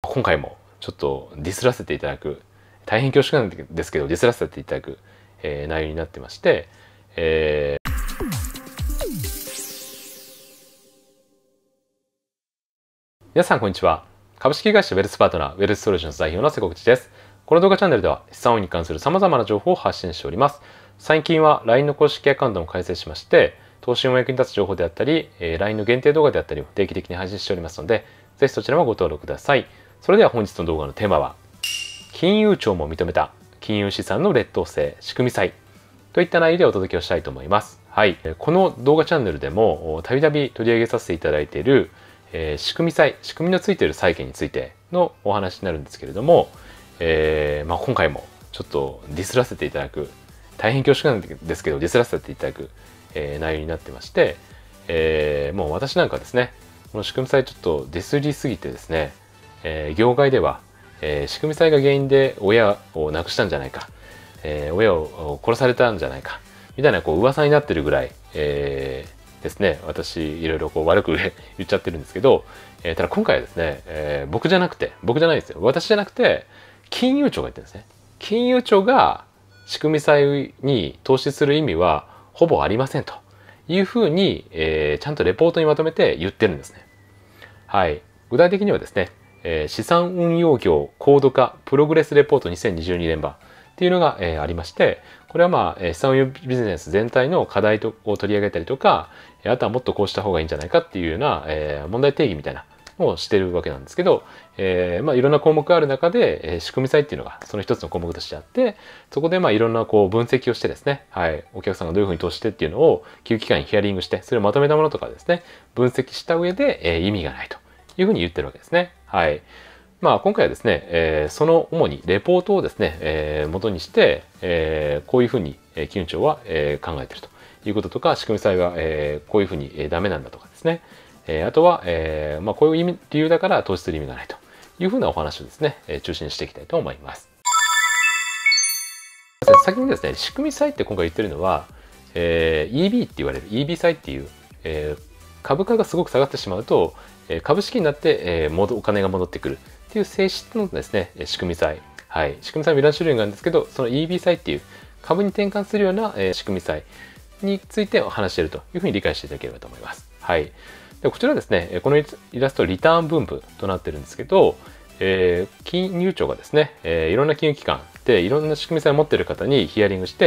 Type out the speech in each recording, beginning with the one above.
今回もちょっとディスらせていただく、大変恐縮なんですけどディスらせていただく、内容になってまして、皆さんこんにちは。株式会社ウェルスパートナーウェルスソリューションズ代表の瀬古口です。この動画チャンネルでは資産運用に関する様々な情報を発信しております。最近は LINE の公式アカウントも開設しまして、投資運用役に立つ情報であったり、LINE の限定動画であったりを定期的に配信しておりますので、ぜひそちらもご登録ください。それでは本日の動画のテーマは、金融庁も認めた金融資産の劣等生仕組み債といった内容でお届けをしたいと思います。はい、この動画チャンネルでもたびたび取り上げさせていただいている仕組み債、仕組みのついている債券についてのお話になるんですけれども、今回もちょっとディスらせていただく、大変恐縮なんですけどディスらせていただく、内容になってまして、もう私なんかですね、この仕組み債ちょっとディスりすぎてですね、業界では、仕組み債が原因で親を亡くしたんじゃないか、親を殺されたんじゃないかみたいな噂になってるぐらい、ですね、私いろいろ悪く言っちゃってるんですけど、ただ今回はですね、僕じゃないですよ、私じゃなくて金融庁が言ってるんですね。金融庁が仕組み債に投資する意味はほぼありませんというふうに、ちゃんとレポートにまとめて言ってるんですね。はい、具体的にはですね、資産運用業高度化プログレスレポート2022年版っていうのが、ありまして、これは資産運用ビジネス全体の課題を取り上げたりとか、あとはもっとこうした方がいいんじゃないかっていうような、問題定義みたいなのをしてるわけなんですけど、いろんな項目がある中で、仕組み債っていうのがその一つの項目としてあって、そこでいろんな分析をしてですね、はい、お客さんがどういうふうに投資してっていうのを金融機関にヒアリングして、それをまとめたものとかですね、分析した上で、意味がないというふうに言ってるわけですね。はい。今回はですね、その主にレポートをですね、元にして、こういうふうに金融庁は、考えているということとか、仕組み債は、こういうふうに、ダメなんだとかですね、あとは、こういう理由だから投資する意味がないというふうなお話をですね、中心にしていきたいと思います。先にですね、仕組み債って今回言ってるのは、EB って言われる EB 債っていう、株価がすごく下がってしまうと、株式になって、お金が戻ってくるっていう性質のですね、仕組み債。はい。仕組み債もいろんな種類があるんですけど、その EB 債っていう株に転換するような、仕組み債について話しているというふうに理解していただければと思います。はい。でこちらですね、このイラストリターン分布となってるんですけど、金融庁がですね、いろんな金融機関でいろんな仕組み債を持っている方にヒアリングして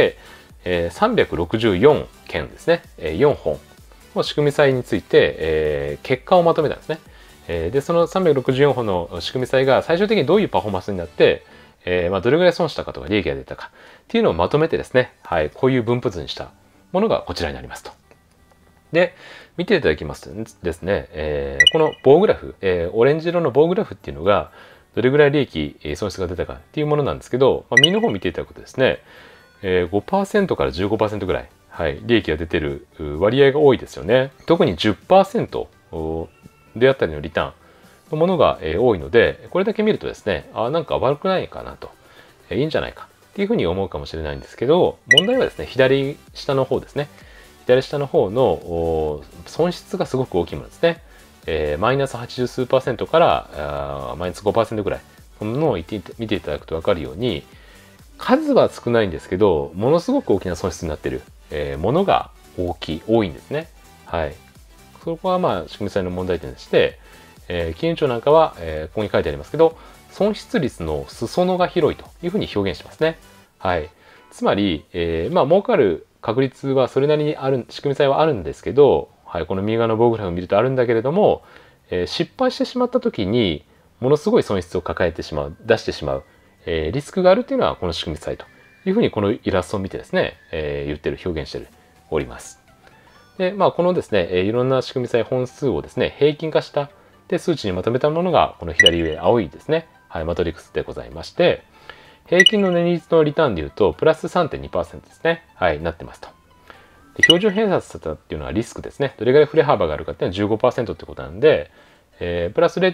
、364件ですね、4本の仕組み債について、結果をまとめたんですね。でその364本の仕組み債が最終的にどういうパフォーマンスになって、どれぐらい損したかとか利益が出たかっていうのをまとめてですね、はい、こういう分布図にしたものがこちらになりますと。で見ていただきますとですね、この棒グラフ、オレンジ色の棒グラフっていうのがどれぐらい利益損失が出たかっていうものなんですけど、右の方を見ていただくとですね、5% から 15% ぐらい、はい、利益が出てる割合が多いですよね。特に 10% であったりのリターンのものが多いので、これだけ見るとですね、なんか悪くないかなと、いいんじゃないかっていうふうに思うかもしれないんですけど、問題はですね、左下の方ですね。左下の方の損失がすごく大きいものですね。マイナス80数%からマイナス 5% ぐらいこのものを見ていただくと分かるように、数は少ないんですけどものすごく大きな損失になっている、ものが多いんですね。はい、そこは仕組み債の問題点でして、金融庁なんかは、ここに書いてありますけど、損失率の裾野が広いというふうに表現しますね。はい、つまり、儲かる確率はそれなりにある、仕組み債はあるんですけど、はい、この右側の棒グラフを見るとあるんだけれども、失敗してしまった時にものすごい損失を抱えてしまう、出してしまう、リスクがあるっていうのはこの仕組み債というふうにこのイラストを見てですね、言ってる、表現しております。で、このですね、いろんな仕組み債本数をですね、平均化したで数値にまとめたものがこの左上青いですね、はい、マトリックスでございまして、平均の年率のリターンでいうとプラス 3.2% ですね、はい、なってますと。で標準偏差っていうのはリスクですね。どれぐらい振れ幅があるかっていうのは 15% ってことなんで、プラス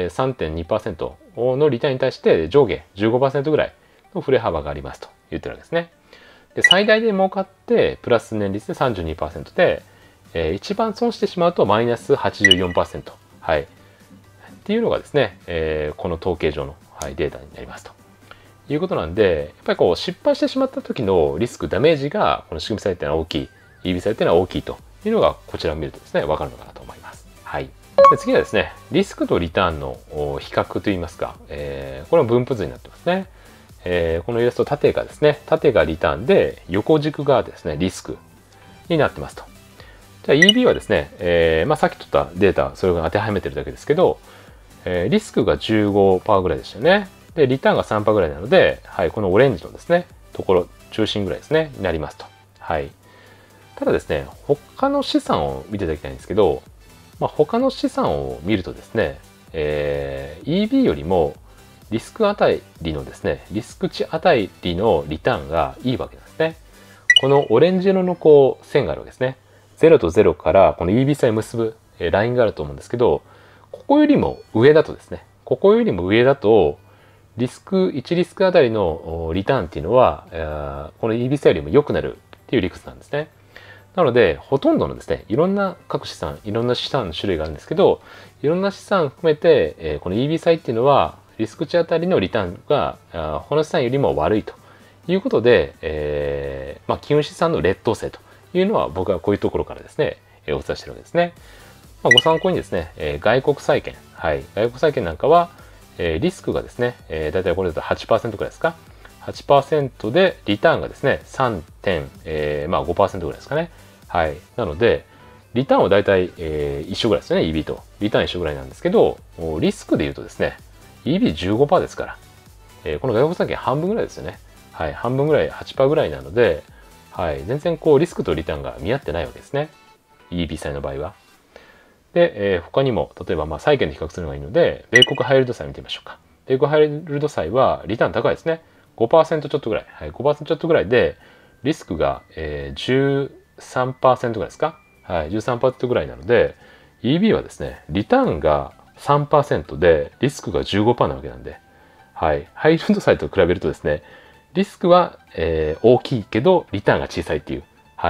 3.2% のリターンに対して上下 15% ぐらいの振れ幅がありますと言ってるわけですね。で最大で儲かってプラス年率で 32% で、一番損してしまうとマイナス 84%、はい、っっていうのがですね、この統計上の、データになりますということなんで、やっぱりこう失敗してしまった時のリスクダメージがこの仕組み債っていうのは大きい、 EB 債っていうのは大きいというのがこちらを見るとですね分かるのかなと思います。はい。で次はですね、リスクとリターンの比較といいますか、これは分布図になってますね。このイラスト縦がですね、縦がリターンで横軸がですねリスクになってますと。じゃあ EB はですね、さっき取ったデータそれを当てはめてるだけですけど、リスクが 15% ぐらいでしたよね。でリターンが 3% ぐらいなので、このオレンジのですねところ中心ぐらいですねになりますと。ただですね、他の資産を見ていただきたいんですけど、他の資産を見るとですね、EB よりもリスクあたりのですね、リスク値あたりのリターンがいいわけなんですね。このオレンジ色のこう線があるわけですね。0と0からこの EB 線を結ぶラインがあると思うんですけど、ここよりも上だとですね、ここよりも上だとリスク1リスクあたりのリターンっていうのはこの EB 線よりも良くなるっていう理屈なんですね。なのでほとんどのですね、いろんな各資産、いろんな資産の種類があるんですけど、いろんな資産含めてこの EB 債っていうのはリスク値あたりのリターンが他の資産よりも悪いということで、金融資産の劣等生というのは僕はこういうところからですね、お伝えしているわけですね。ご参考にですね、外国債券、外国債券なんかはリスクがですね、だいたいこれだと 8% くらいですか。8% でリターンがですね、3.5% ぐらいですかね。なので、リターンはだいたい一緒ぐらいですね、EB と。リターン一緒ぐらいなんですけど、リスクで言うとですね、EB15% ですから、この外国債券半分ぐらいですよね。半分ぐらい、8% ぐらいなので、全然こうリスクとリターンが見合ってないわけですね。EB 債の場合は。で、他にも、例えば債券で比較するのがいいので、米国ハイルド債見てみましょうか。米国ハイルド債はリターン高いですね。5% ちょっとぐらい。5% ちょっとぐらいで、リスクが13% ぐらいですか。13% ぐらいなので、EB はですね、リターンが 3% で、リスクが 15% なわけなんで、ハイルド債と比べるとですね、リスクは、大きいけど、リターンが小さいっていう、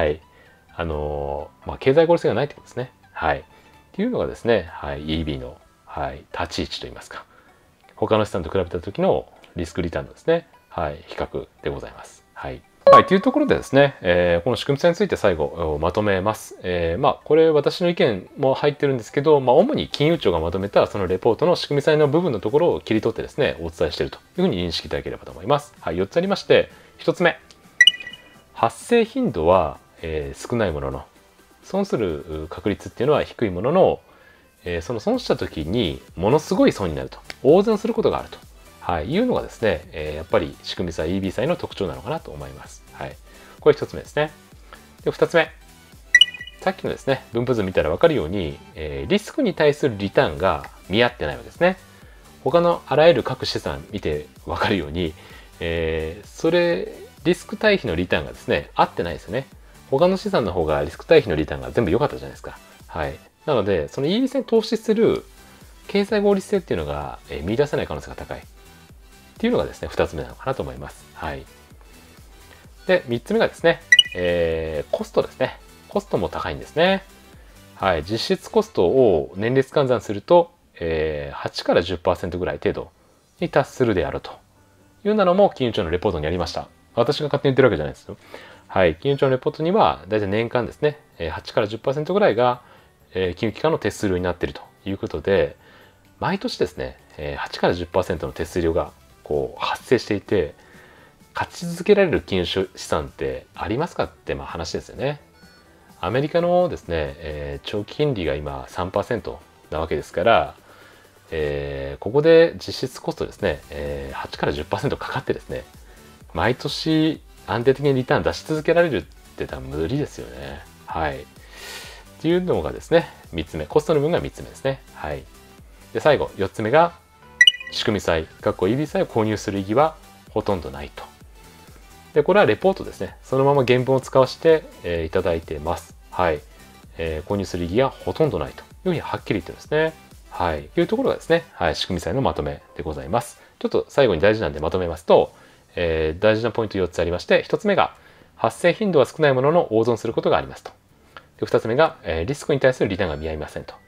経済合理性がないってことですね。っていうのがですね、EB の、立ち位置といいますか、他の資産と比べた時のリスクリターンのですね、比較でございます。というところでですね、この仕組み債について最後まとめます。これ私の意見も入ってるんですけど、主に金融庁がまとめたそのレポートの仕組み債の部分のところを切り取ってですね、お伝えしているというふうに認識いただければと思います。4つありまして、1つ目、発生頻度は、少ないものの、損する確率っていうのは低いものの、その損した時にものすごい損になると、大損することがあると。いうのがですね、やっぱり仕組み債 EB 債の特徴なのかなと思います。これ一つ目ですね。で、二つ目。さっきのですね、分布図見たら分かるように、リスクに対するリターンが見合ってないわけですね。他のあらゆる各資産見て分かるように、リスク対比のリターンがですね、合ってないですよね。他の資産の方がリスク対比のリターンが全部良かったじゃないですか。なので、その EB 債に投資する経済合理性っていうのが見出せない可能性が高い。っていうのがですね、2つ目なのかなと思います。で、3つ目がですね、コストですね。コストも高いんですね。実質コストを年率換算すると、8から 10% ぐらい程度に達するであるというのも金融庁のレポートにありました。私が勝手に言ってるわけじゃないですよ。金融庁のレポートには、だいたい年間ですね、8から 10% ぐらいが、金融機関の手数料になっているということで、毎年ですね、8から 10% の手数料が発生していて、勝ち続けられる金融資産ってありますかって話ですよね。アメリカのですね、長期金利が今 3% なわけですから、ここで実質コストですね、8から 10% かかってですね、毎年安定的にリターン出し続けられるって多分無理ですよね。っていうのがですね、3つ目。コストの分が3つ目ですね。で、最後、4つ目が、仕組み債、EB 債を購入する意義はほとんどないと。で、これはレポートですね。そのまま原文を使わせて、いただいてます。購入する意義がほとんどないというふうにはっきり言ってるんですね。いうところがですね、仕組み債のまとめでございます。ちょっと最後に大事なんでまとめますと、大事なポイント4つありまして、1つ目が発生頻度は少ないものの大損することがありますと。で、2つ目が、リスクに対するリターンが見合いませんと。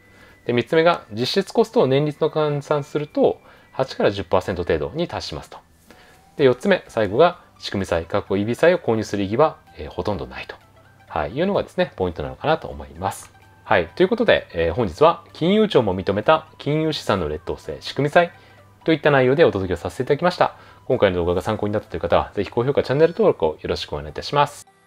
で、3つ目が実質コストを年率の換算すると8から 10% 程度に達しますと。で、4つ目、最後が仕組み債、EB 債を購入する意義は、ほとんどないと、いうのがですね、ポイントなのかなと思います。はい。ということで、本日は金融庁も認めた金融資産の劣等生、仕組み債といった内容でお届けをさせていただきました。今回の動画が参考になったという方は、ぜひ高評価、チャンネル登録をよろしくお願いいたします。